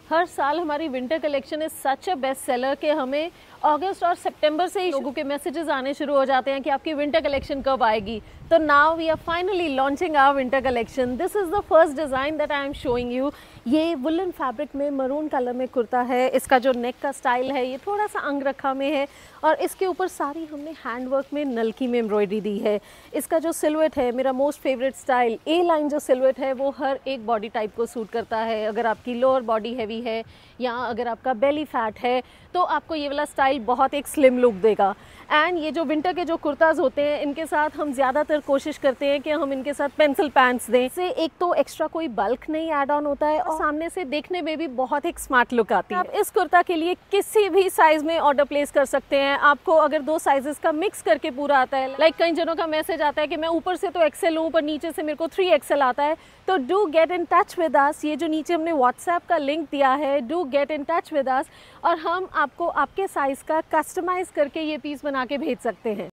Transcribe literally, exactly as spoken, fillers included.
हर साल हमारी winter collection is such a best seller कि हमें अगस्त और सितंबर से ही लोगों के मैसेजेस आने शुरू हो जाते हैं कि आपकी विंटर कलेक्शन कब आएगी। तो now we are finally launching our winter collection. This is the first design that I am showing you. ये वुलन फैब्रिक में मरून कलर में कुर्ता है। इसका जो नेक का स्टाइल है ये थोड़ा सा अंगरखा में है और इसके ऊपर सारी हमने हैंडवर्क में नलकी में एम्ब्रॉयडरी दी है। इसका जो सिलवेट है, मेरा most favourite style, A line जो सिलवेट है वो हर एक बॉडी टाइप को सूट करता है। अगर आपकी लोअर बॉडी हैवी है या अगर आपका बेली फैट है तो आपको ये वाला स्टाइल बहुत एक स्लिम लुक देगा। एंड ये जो विंटर के जो कुर्ताज होते हैं इनके साथ हम ज़्यादातर कोशिश करते हैं कि हम इनके साथ पेंसिल पैंट्स दें। इससे एक तो एक्स्ट्रा कोई बल्क नहीं ऐड ऑन होता है और सामने से देखने में भी बहुत एक स्मार्ट लुक आती है। आप इस कुर्ता के लिए किसी भी साइज में ऑर्डर प्लेस कर सकते हैं। आपको अगर दो साइजेस का मिक्स करके पूरा आता है, लाइक कई जनों का मैसेज आता है कि मैं ऊपर से तो एक्सेल हूँ पर नीचे से मेरे को थ्री एक्सेल आता है, तो do get in touch with us. ये जो नीचे हमने व्हाट्सएप का लिंक दिया है, do get in touch with us और हम आपको आपके साइज़ का कस्टमाइज़ करके ये पीस बना के भेज सकते हैं।